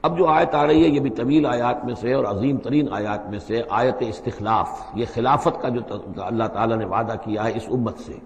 اب جو آیت آ رہی ہے یہ بھی طویل آیات میں سے اور عظیم ترین آیات میں سے آیت استخلاف، یہ خلافت کا جو اللہ تعالیٰ نے وعدہ کیا ہے اس امت سے.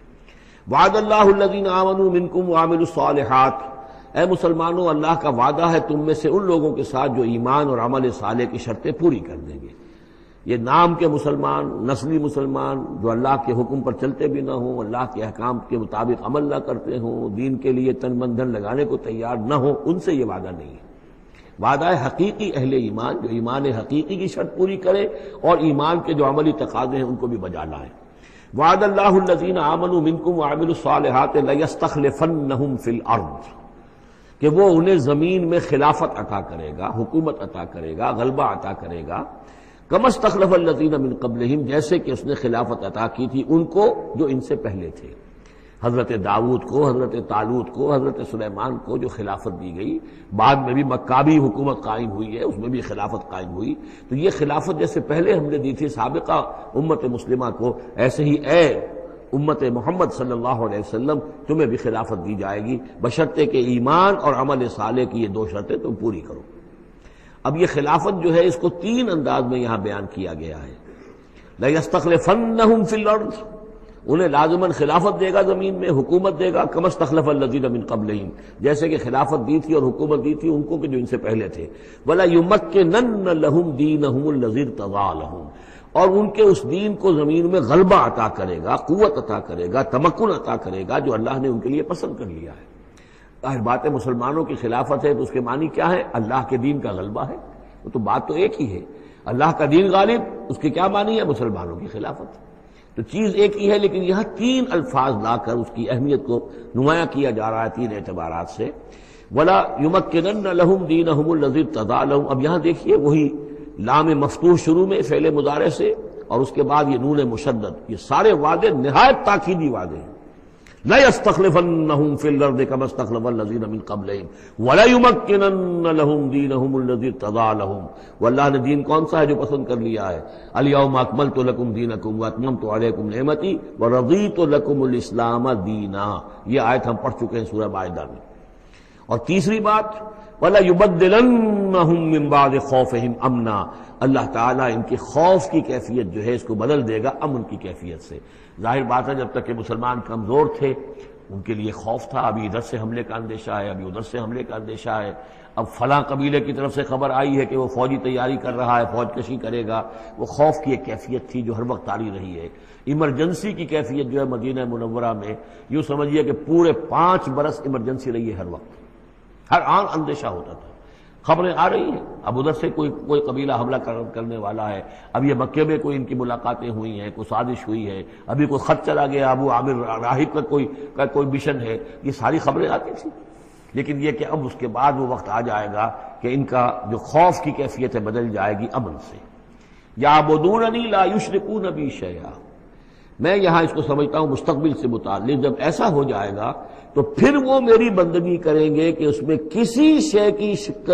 وعد اللہ الذین آمنوا منکم وعملوا الصالحات، اے مسلمانوں اللہ کا وعدہ ہے تم میں سے ان لوگوں کے ساتھ جو ایمان اور عمل صالح کی شرطیں پوری کر دیں گے. یہ نام کے مسلمان، نسلی مسلمان جو اللہ کے حکم پر چلتے بھی نہ ہوں، اللہ کے احکام کے مطابق عمل نہ کرتے ہوں، دین کے لیے تن من دھن لگانے کو تیار نہ ہوں، ان سے یہ وعدہ نہیں ہے. وعدہ ہے حقیقی اہل ایمان جو ایمان حقیقی کی شرط پوری کرے اور ایمان کے جو عملی تقاضے ہیں ان کو بھی بجا لائیں. وعد اللہ الذین آمنوا منکم وعملوا الصالحات لیستخلفنہم فی الارض، کہ وہ انہیں زمین میں خلافت عطا کرے گا، حکومت عطا کرے گا، غلبہ عطا کرے گا. کما استخلف الذین من قبلہم، جیسے کہ اس نے خلافت عطا کی تھی ان کو جو ان سے پہلے تھے. حضرت داؤد کو، حضرت طالوت کو، حضرت سلیمان کو جو خلافت دی گئی، بعد میں بھی مکابی حکومت قائم ہوئی ہے، اس میں بھی خلافت قائم ہوئی. تو یہ خلافت جیسے پہلے ہم نے دی تھی سابقہ امت مسلمہ کو، ایسے ہی اے امت محمد صلی اللہ علیہ وسلم تمہیں بھی خلافت دی جائے گی، بشرطے کہ ایمان اور عمل صالح کی یہ دو شرطیں تم پوری کرو. اب یہ خلافت جو ہے اس کو تین انداز میں یہاں بیان کیا گیا ہے. لَيَسْتَخْلِفَنَّهُمْ فِي الْأَرْضِ، انہیں لازماً خلافت دے گا زمین میں، حکومت دے گا. كَمَا اسْتَخْلَفَ الَّذِينَ مِن قَبْلِهِمْ، جیسے کہ خلافت دی تھی اور حکومت دی تھی ان کو کہ جو ان سے پہلے تھے. وَلَيُمَكِّنَنَّ لَهُمْ دِينَهُمُ الَّذِي ارْتَضَىٰ لَهُمْ، اور ان کے اس دین کو زمین میں غلبہ عطا کرے گا، قوت عطا کرے گا، تمکن عطا کرے گا جو اللہ نے ان کے لیے پسند کر لیا ہے. ظاہر بات ہے مسلمانوں کی خلافت ہے تو اس کے معنی کیا ہے؟ اللہ کے دین کا غلبہ ہے. وہ تو بات تو ایک ہی ہے، اللہ کا دین غالب، اس کے کیا معنی ہے؟ مسلمانوں کی خلافت. تو چیز ایک ہی ہے لیکن یہاں تین الفاظ لا کر اس کی اہمیت کو نمایاں کیا جا رہا ہے تین اعتبارات سے. وَلَا يُمَكِّنَنَّ لَهُمْ دِينَهُمُ الَّذِي ارْتَضَىٰ لَهُمْ، اب یہاں دیکھیے وہی لام مفتوح شروع میں فعل مضارع سے اور اس کے بعد یہ نون مشدد، یہ سارے وعدے نہایت تاکیدی وعدے ہیں. لَيَسْتَخْلِفَنَّهُمْ فِي الْأَرْضِ كَمَا اسْتَخْلَفَ الَّذِينَ مِن قَبْلِهِمْ وَلَيُمَكِّنَنَّ لَهُمْ دِينَهُمُ الَّذِي ارْتَضَىٰ لَهُمْ. واللہ نے دین کون سا ہے جو پسند کر لیا ہے؟ الْيَوْمَ أَكْمَلْتُ لَكُمْ دِينَكُمْ وَأَتْمَمْتُ عَلَيْكُمْ نِعْمَتِي وَرَضِيتُ لَكُمُ الْإِسْلَامَ دِينًا. یہ آیت ہم پڑھ چکے ہیں سورہ مائدہ میں. اور تیسری بات وَلَيُبَدِّلَنَّهُم مِّن بَعْدِ خَوْفِهِمْ أَمْنًا، اللہ تعالیٰ ان کی خوف کی کیفیت جو ہے اس کو بدل دے گا امن کی کیفیت سے. ظاہر بات ہے جب تک کہ مسلمان کمزور تھے ان کے لیے خوف تھا، ابھی ادھر سے حملے کا اندیشہ ہے، ابھی ادھر سے حملے کا اندیشہ ہے. اب فلاں قبیلے کی طرف سے خبر آئی ہے کہ وہ فوجی تیاری کر رہا ہے، فوج کشی کرے گا. وہ خوف کی ایک کیفیت تھی جو ہر وقت طاری رہی ہے. ایمرجنسی کی کیفیت جو ہے مدینہ منورہ میں یوں سمجھیے کہ پورے 5 برس ایمرجنسی رہی ہے. ہر وقت ہر آن اندیشہ ہوتا تھا. خبریں آ رہی ہیں اب ادھر سے کوئی قبیلہ حملہ کرنے والا ہے، اب یہ مکے میں کوئی ان کی ملاقاتیں ہوئی ہیں، کوئی سازش ہوئی ہے، ابھی کوئی خط چلا گیا ابو عامر راہب کا کوئی مشن ہے. یہ ساری خبریں آتی تھیں. لیکن یہ کہ اب اس کے بعد وہ وقت آ جائے گا کہ ان کا جو خوف کی کیفیت ہے بدل جائے گی امن سے. یعبدوننی لا یشرکون بی شیئا، میں یہاں اس کو سمجھتا ہوں مستقبل سے متعلق. جب ایسا ہو جائے گا تو پھر وہ میری بندگی کریں گے کہ اس میں کسی شے کی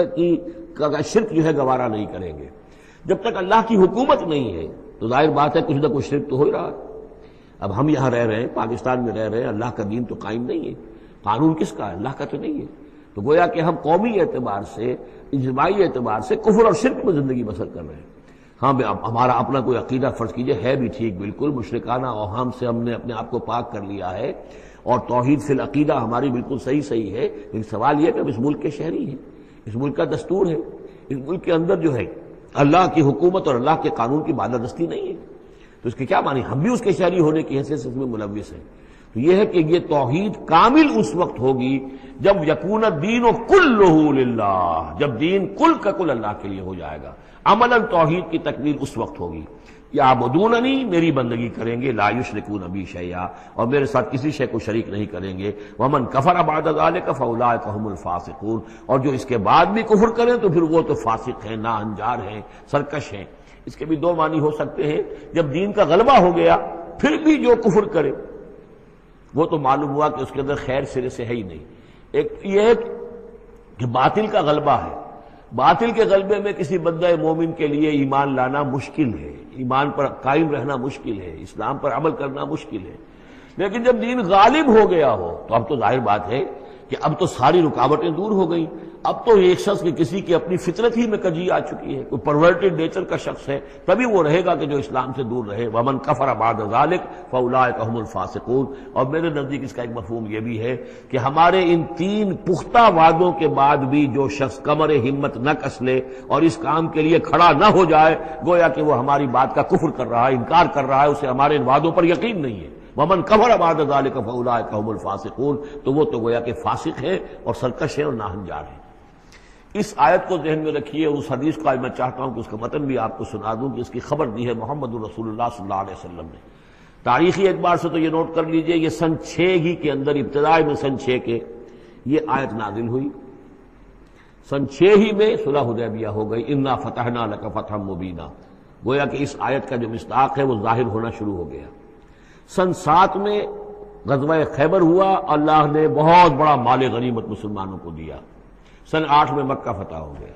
شرک جو ہے گوارا نہیں کریں گے. جب تک اللہ کی حکومت نہیں ہے تو ظاہر بات ہے کچھ نہ کچھ شرک تو ہو ہی رہا ہے. اب ہم یہاں رہ رہے ہیں، پاکستان میں رہ رہے ہیں، اللہ کا دین تو قائم نہیں ہے. قانون کس کا ہے؟ اللہ کا تو نہیں ہے. تو گویا کہ ہم قومی اعتبار سے، اجتماعی اعتبار سے کفر اور شرک میں زندگی بسر کر رہے ہیں. ہاں ہمارا اپنا کوئی عقیدہ فرض کیجئے ہے بھی ٹھیک، بالکل مشرکانہ اوہام سے ہم نے اپنے آپ کو پاک کر لیا ہے اور توحید فی العقیدہ ہماری بالکل صحیح ہے. لیکن سوال یہ کہ ہم اس ملک کے شہری ہیں، اس ملک کا دستور ہے، اس ملک کے اندر جو ہے اللہ کی حکومت اور اللہ کے قانون کی بالادستی نہیں ہے. تو اس کے کیا معنی؟ ہم بھی اس کے شہری ہونے کی حیثیت سے اس میں ملوث ہیں. تو یہ ہے کہ یہ توحید کامل اس وقت ہوگی جب یکون الدین کلہ للہ، جب دین کل کا کل اللہ کے لیے ہو جائے گا. عملاً توحید کی تکمیل اس وقت ہوگی. یعبدوننی، میری بندگی کریں گے، لا یشرکون بی شیئا، اور میرے ساتھ کسی شے کو شریک نہیں کریں گے. ومن کفر بعد ذلک فاولئک هم الفاسقون، اور جو اس کے بعد بھی کفر کریں تو پھر وہ تو فاسق ہیں، ناہنجار ہیں، سرکش ہیں. اس کے بھی دو معنی ہو سکتے ہیں. جب دین کا غلبہ ہو گیا پھر بھی جو کفر کرے وہ تو معلوم ہوا کہ اس کے اندر خیر سرے سے ہے ہی نہیں. ایک یہ ہے کہ باطل کا غلبہ ہے. باطل کے غلبے میں کسی بندہ مومن کے لیے ایمان لانا مشکل ہے، ایمان پر قائم رہنا مشکل ہے، اسلام پر عمل کرنا مشکل ہے. لیکن جب دین غالب ہو گیا ہو تو اب تو ظاہر بات ہے کہ اب تو ساری رکاوٹیں دور ہو گئیں. اب تو ایک شخص کی کسی کی اپنی فطرت ہی میں کجی آ چکی ہے، کوئی پرورٹڈ نیچر کا شخص ہے، تبھی وہ رہے گا کہ جو اسلام سے دور رہے۔ ومن کفر بعد ذلک فاولئک هم الفاسقون۔ اور میرے نزدیک اس کا ایک مفہوم یہ بھی ہے کہ ہمارے ان تین پختہ وعدوں کے بعد بھی جو شخص کمر ہمت نہ کس لے اور اس کام کے لیے کھڑا نہ ہو جائے، گویا کہ وہ ہماری بات کا کفر کر رہا ہے، انکار کر رہا ہے، اسے ہمارے ان وعدوں پر یقین نہیں ہے۔ ومن کفر بعد ذلک فاولئک هم الفاسقون، تو وہ تو گویا کہ فاسق ہے اور سرکش ہے اور ناہنجار ہے۔ اس آیت کو ذہن میں رکھیے، اس حدیث کو آج میں چاہتا ہوں کہ اس کا متن بھی آپ کو سنا دوں کہ اس کی خبر دی ہے محمد رسول اللہ صلی اللہ علیہ وسلم نے۔ تاریخی اعتبار سے تو یہ نوٹ کر لیجئے، یہ سن 6 ہی کے اندر، ابتدائی میں سن 6 کے یہ آیت نازل ہوئی۔ سن 6 ہی میں صلح حدیبیہ ہو گئی، انا فتحنا لک فتحا مبینا، گویا کہ اس آیت کا جو مصداق ہے وہ ظاہر ہونا شروع ہو گیا۔ سن 7 میں غزوہ خیبر ہوا، اللہ نے بہت بڑا مال غنیمت مسلمانوں کو دیا۔ سن 8 میں مکہ فتح ہو گیا۔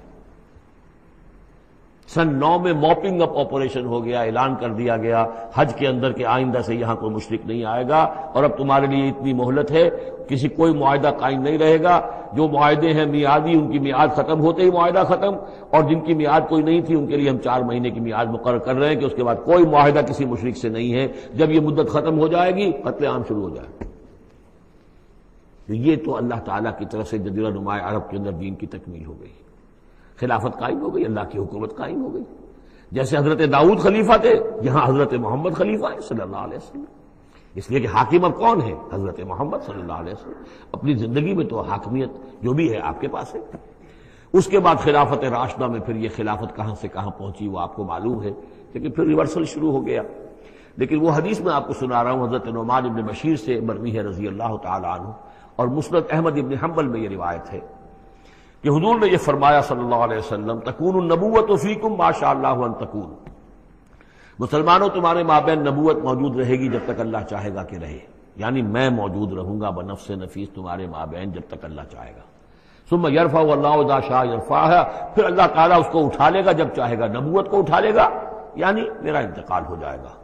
سن 9 میں موپنگ اپ آپریشن ہو گیا، اعلان کر دیا گیا حج کے اندر کہ آئندہ سے یہاں کوئی مشرک نہیں آئے گا، اور اب تمہارے لیے اتنی مہلت ہے، کسی کوئی معاہدہ قائم نہیں رہے گا، جو معاہدے ہیں میعادی ان کی میعاد ختم ہوتے ہی معاہدہ ختم، اور جن کی میعاد کوئی نہیں تھی ان کے لیے ہم 4 مہینے کی میعاد مقرر کر رہے ہیں کہ اس کے بعد کوئی معاہدہ کسی مشرک سے نہیں ہے، جب یہ مدت ختم ہو جائے گی قتل عام شروع ہو جائے گا۔ یہ تو اللہ تعالیٰ کی طرف سے جزیرہ نماء عرب کے اندر دین کی تکمیل ہو گئی، خلافت قائم ہو گئی، اللہ کی حکومت قائم ہو گئی۔ جیسے حضرت داؤد خلیفہ تھے، یہاں حضرت محمد خلیفہ ہے صلی اللہ علیہ وسلم، اس لیے کہ حاکم اب کون ہے؟ حضرت محمد صلی اللہ علیہ وسلم۔ اپنی زندگی میں تو حاکمیت جو بھی ہے آپ کے پاس ہے۔ اس کے بعد خلافت راشدہ میں پھر یہ خلافت کہاں سے کہاں پہنچی وہ آپ کو معلوم ہے، لیکن پھر ریورسل شروع ہو گیا۔ لیکن وہ حدیث میں آپ کو سنا رہا ہوں، حضرت نعمان ابن بشیر سے مروی ہے رضی اللہ تعالی عنہ، اور مسند احمد ابن حنبل میں یہ روایت ہے کہ حضور نے یہ فرمایا صلی اللہ علیہ وسلم، تکون النبوۃ فیکم ما شاء اللہ ان تکون، مسلمانوں تمہارے مابین نبوت موجود رہے گی جب تک اللہ چاہے گا کہ رہے، یعنی میں موجود رہوں گا بنفس نفیس تمہارے مابین جب تک اللہ چاہے گا۔ ثم یرفع اللہ اذا شاء یرفعها، پھر اللہ تعالیٰ اس کو اٹھا لے گا جب چاہے گا، نبوت کو اٹھا لے گا، یعنی میرا انتقال ہو جائے گا،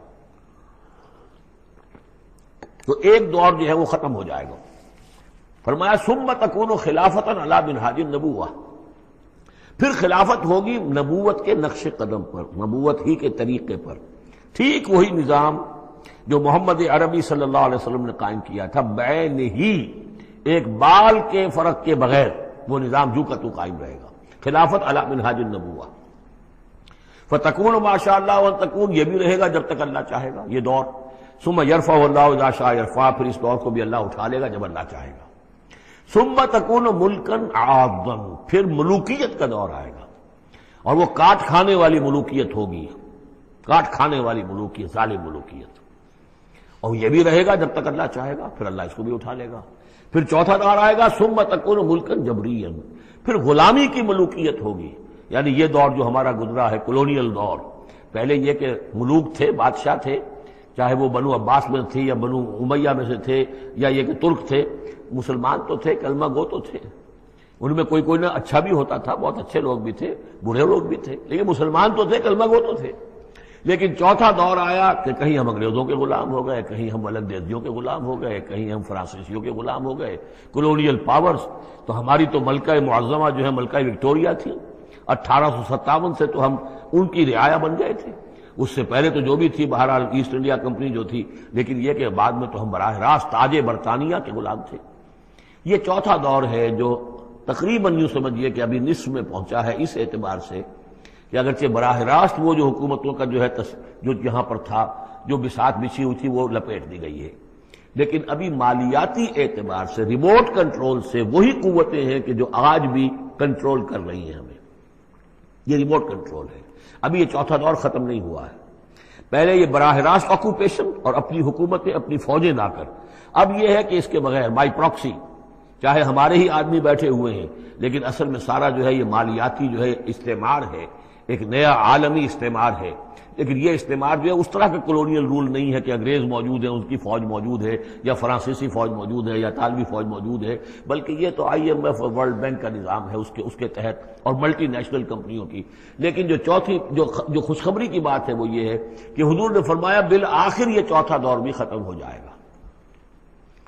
تو ایک دور جو ہے وہ ختم ہو جائے گا۔ فرمایا ثم تکون خلافتا علی منہاج النبوۃ، پھر خلافت ہوگی نبوت کے نقش قدم پر، نبوت ہی کے طریقے پر، ٹھیک وہی نظام جو محمد عربی صلی اللہ علیہ وسلم نے قائم کیا تھا، بعین ہی ایک بال کے فرق کے بغیر وہ نظام جو کا تو قائم رہے گا، خلافت علی منہاج النبوۃ۔ فتکون ما شاء اللہ وان تکون، یہ بھی رہے گا جب تک اللہ چاہے گا یہ دور۔ ثم یرفع اللہ اذا شاء یرفع، پھر اس دور کو بھی اللہ اٹھا لے گا جب اللہ چاہے گا۔ ثم تکون ملکن عاضا، پھر ملوکیت کا دور آئے گا، اور وہ کاٹ کھانے والی ملوکیت ہوگی، کاٹ کھانے والی ملوکیت، ظالم ملوکیت، اور یہ بھی رہے گا جب تک اللہ چاہے گا، پھر اللہ اس کو بھی اٹھا لے گا۔ پھر چوتھا دور آئے گا ثم تکون ملکن جبریا، پھر غلامی کی ملوکیت ہوگی، یعنی یہ دور جو ہمارا گزرا ہے کولونیل دور، پہلے یہ کہ ملوک تھے، بادشاہ تھے، چاہے وہ بنو عباس میں تھے یا بنو امیہ میں سے تھے یا یہ کہ ترک تھے، مسلمان تو تھے، کلمہ گو تو تھے، ان میں کوئی نہ اچھا بھی ہوتا تھا، بہت اچھے لوگ بھی تھے، برے لوگ بھی تھے، لیکن مسلمان تو تھے، کلمہ گو تو تھے۔ لیکن چوتھا دور آیا کہ کہیں ہم انگریزوں کے غلام ہو گئے، کہیں ہم ولندیزیوں کے غلام ہو گئے، کہیں ہم فرانسیسیوں کے غلام ہو گئے، کولونیل پاورز۔ تو ہماری تو ملکہ معظمہ جو ہے ملکہ وکٹوریہ تھی، 1857 سے تو ہم ان کی رعایا بن گئے تھے، اس سے پہلے تو جو بھی تھی بہرحال ایسٹ انڈیا کمپنی جو تھی، لیکن یہ کہ بعد میں تو ہم براہ راست تاج برطانیہ کے غلام تھے۔ یہ چوتھا دور ہے جو تقریباً یوں سمجھیے کہ ابھی نصف میں پہنچا ہے، اس اعتبار سے کہ اگرچہ براہ راست وہ جو حکومتوں کا جو ہے جو یہاں پر تھا، جو بساط بچھی ہوئی تھی وہ لپیٹ دی گئی ہے، لیکن ابھی مالیاتی اعتبار سے ریموٹ کنٹرول سے وہی قوتیں ہیں کہ جو آج بھی کنٹرول کر رہی ہیں ہمیں، یہ ریموٹ کنٹرول ہے۔ ابھی یہ چوتھا دور ختم نہیں ہوا ہے، پہلے یہ براہ راست آکوپیشن اور اپنی حکومتیں اپنی فوجیں لا کر، اب یہ ہے کہ اس کے بغیر بائی پراکسی، چاہے ہمارے ہی آدمی بیٹھے ہوئے ہیں، لیکن اصل میں سارا جو ہے یہ مالیاتی جو ہے استعمار ہے، ایک نیا عالمی استعمار ہے۔ لیکن یہ استعمار جو ہے اس طرح کا کولونیل رول نہیں ہے کہ انگریز موجود ہے، ان کی فوج موجود ہے، یا فرانسیسی فوج موجود ہے، یا اطالوی فوج موجود ہے، بلکہ یہ تو IMF اور ورلڈ بینک کا نظام ہے اس کے تحت، اور ملٹی نیشنل کمپنیوں کی۔ لیکن جو چوتھی جو خوشخبری کی بات ہے وہ یہ ہے کہ حضور نے فرمایا بالآخر یہ چوتھا دور بھی ختم ہو جائے گا،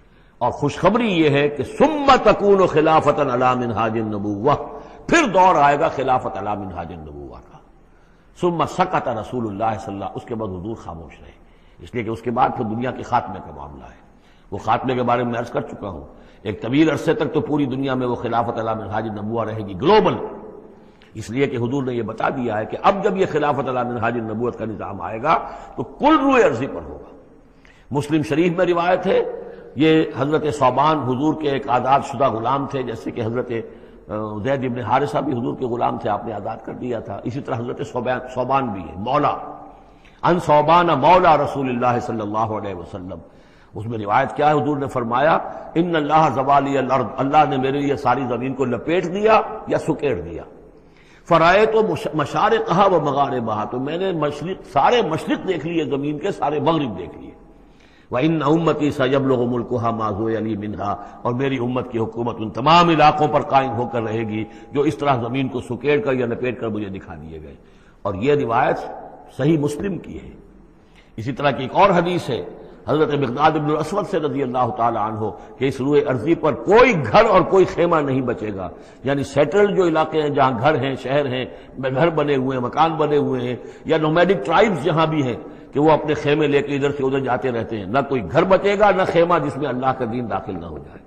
اور خوشخبری یہ ہے کہ ثم تکون خلافۃ علی منہاج النبوہ، پھر دور آئے گا خلافت علی منہاج النبوہ کا۔ ثم سکت رسول اللہ صلی اللہ، اس کے بعد حضور خاموش رہے، اس لیے کہ اس کے بعد پھر دنیا کے خاتمے کا معاملہ ہے۔ وہ خاتمے کے بارے میں عرض کر چکا ہوں، ایک طویل عرصے تک تو پوری دنیا میں وہ خلافت علی منہاج النبوہ رہے گی، گلوبل، اس لیے کہ حضور نے یہ بتا دیا ہے کہ اب جب یہ خلافت علی منہاج النبوت کا نظام آئے گا تو کل روئے ارضی پر ہوگا۔ مسلم شریف میں روایت ہے، یہ حضرت ثوبان حضور کے ایک آزاد شدہ غلام تھے، جیسے کہ حضرت زید بن حارثہ بھی حضور کے غلام تھے، آپ نے آزاد کر دیا تھا، اسی طرح حضرت ثوبان بھی ہے مولا، ان ثوبان مولا رسول اللہ صلی اللہ علیہ وسلم۔ اس میں روایت کیا ہے، حضور نے فرمایا ان اللہ زوالی الارض، اللہ نے میرے لیے ساری زمین کو لپیٹ دیا یا سکیڑ دیا، فرائے تو مشارقہا و مغاربہا، تو میں نے سارے مشرق دیکھ لیے زمین کے، سارے مغرب دیکھ لیے، وَإِنَّ أُمَّتِي سَيَبْلُغُ مُلْكُهَا مَا زُوِّيَ لِي مِنْهَا، اور میری امت کی حکومت ان تمام علاقوں پر قائم ہو کر رہے گی جو اس طرح زمین کو سکیڑ کر یا لپیٹ کر مجھے دکھا دیے گئے۔ اور یہ روایت صحیح مسلم کی ہے۔ اسی طرح کی ایک اور حدیث ہے حضرت مقداد بن الاسود سے رضی اللہ تعالی عنہ کہ اس روئے ارضی پر کوئی گھر اور کوئی خیمہ نہیں بچے گا، یعنی سیٹلڈ جو علاقے ہیں جہاں گھر ہیں، شہر ہیں، گھر بنے ہوئے ہیں، مکان بنے ہوئے ہیں، یا نومیڈک ٹرائبز جہاں بھی ہیں کہ وہ اپنے خیمے لے کے ادھر سے ادھر جاتے رہتے ہیں، نہ کوئی گھر بچے گا نہ خیمہ جس میں اللہ کا دین داخل نہ ہو جائے۔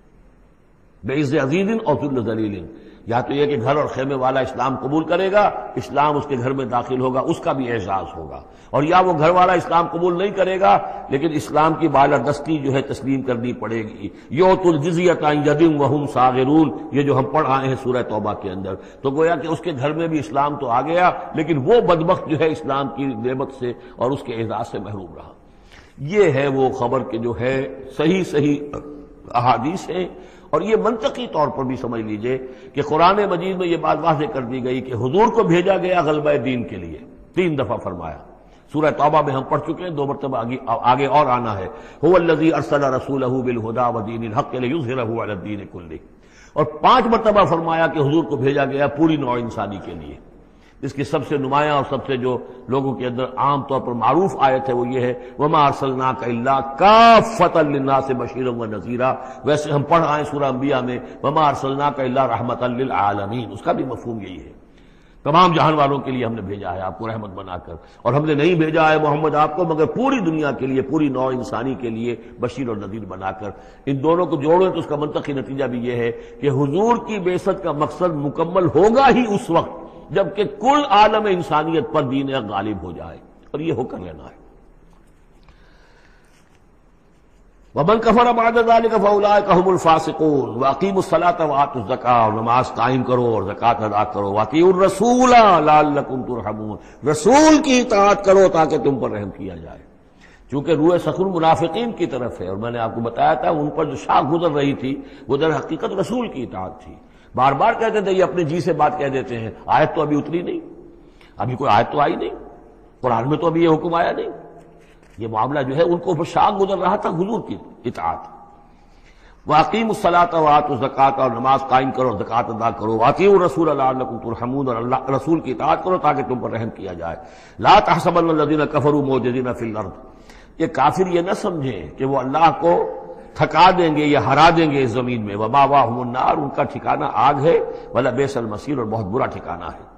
بعز عزیز اور ذل ذلیل، یا تو یہ کہ گھر اور خیمے والا اسلام قبول کرے گا، اسلام اس کے گھر میں داخل ہوگا، اس کا بھی اعزاز ہوگا، اور یا وہ گھر والا اسلام قبول نہیں کرے گا لیکن اسلام کی بالادستی جو ہے تسلیم کرنی پڑے گی۔ یؤتوا الجزیۃ عن ید وہم صاغرون، یہ جو ہم پڑھ آئے ہیں سورہ توبہ کے اندر، تو گویا کہ اس کے گھر میں بھی اسلام تو آ گیا لیکن وہ بدبخت جو ہے اسلام کی نعمت سے اور اس کے اعزاز سے محروم رہا۔ یہ ہے وہ خبر کہ جو ہے صحیح احادیث ہیں، اور یہ منطقی طور پر بھی سمجھ لیجئے کہ قرآن مجید میں یہ بات واضح کر دی گئی کہ حضور کو بھیجا گیا غلبہ دین کے لیے، 3 دفعہ فرمایا، سورہ توبہ میں ہم پڑھ چکے ہیں، 2 مرتبہ آگے اور آنا ہے، هو الذی ارسل رسولہ بالہدی ودین الحق لیظہرہ علی الدین کلہ، اور 5 مرتبہ فرمایا کہ حضور کو بھیجا گیا پوری نوع انسانی کے لیے۔ اس کی سب سے نمایاں اور سب سے جو لوگوں کے اندر عام طور پر معروف آیت ہے وہ یہ ہے وَمَا أَرْسَلْنَاكَ إِلَّا كَافَّةً لِلنَّاسِ بَشِيرًا وَنَذِيرًا، ویسے ہم پڑھ آئے سورہ انبیاء میں وَمَا أَرْسَلْنَاكَ إِلَّا رَحْمَةً لِلْعَالَمِينَ، اس کا بھی مفہوم یہی ہے، تمام جہان والوں کے لیے ہم نے بھیجا ہے آپ کو رحمت بنا کر، اور ہم نے نہیں بھیجا ہے محمد آپ کو مگر پوری دنیا کے لیے، پوری نوع انسانی کے لیے بشیر اور نذیر بنا کر۔ ان دونوں کو جوڑیں تو اس کا منطقی نتیجہ بھی یہ ہے کہ حضور کی بعثت کا مقصد مکمل ہوگا ہی اس وقت جبکہ کل عالم انسانیت پر دین غالب ہو جائے، اور یہ ہو کر لینا ہے۔ وَمَنْ كَفَرَ بَعْدَ ذَلِكَ فَأُولَٰئِكَ هُمُ الْفَاسِقُونَ وَأَقِیمُوا الصَّلَاةَ وَآتُوا الزَّکَاةَ، اور نماز قائم کرو اور زکوٰۃ ادا کرو، وَأَطِیعُوا الرَّسُولَ لَعَلَّکُمْ تُرْحَمُونَ، رسول کی اطاعت کرو تاکہ تم پر رحم کیا جائے۔ چونکہ روح سخن منافقین کی طرف ہے، اور میں نے آپ کو بتایا تھا ان پر جو شاخ گزر رہی تھی وہ در حقیقت رسول کی اطاعت تھی۔ بار بار کہتے تھے یہ اپنے جی سے بات کہہ دیتے ہیں، آیت تو ابھی اتری نہیں، ابھی کوئی آیت تو آئی نہیں، قرآن میں تو ابھی یہ حکم آیا نہیں، یہ معاملہ جو ہے ان کو شاخ گزر رہا تھا حضور کی اطاعت۔ وَأَقِیمُوا الصَّلَاةَ وَآتُوا الزَّکَاةَ، اور نماز قائم کرو اور زکوٰۃ ادا کرو، وَأَطِیعُوا الرَّسُولَ لَعَلَّکُمْ تُرْحَمُونَ، اور اللہ رسول کی اطاعت کرو تاکہ تم پر رحم کیا جائے۔ لَا تَحْسَبَنَّ الَّذِينَ كَفَرُوا مُعْجِزِينَ فِي الْأَرْضِ، یہ کافر یہ نہ سمجھیں کہ وہ اللہ کو تھکا دیں گے یا ہرا دیں گے اس زمین میں، وَمَأْوَاهُمُ النَّارُ، ان کا ٹھکانہ آگ ہے، وَلَبِئْسَ الْمَصِيرُ، اور بہت برا ٹھکانہ ہے۔